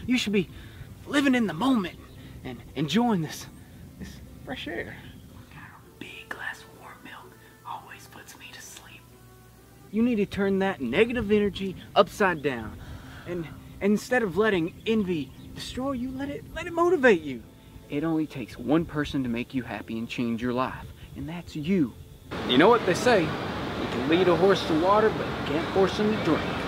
You should be living in the moment and enjoying this fresh air. A big glass of warm milk always puts me to sleep. You need to turn that negative energy upside down. And instead of letting envy destroy you, let it motivate you. It only takes one person to make you happy and change your life, and that's you. You know what they say, you can lead a horse to water, but you can't force him to drink.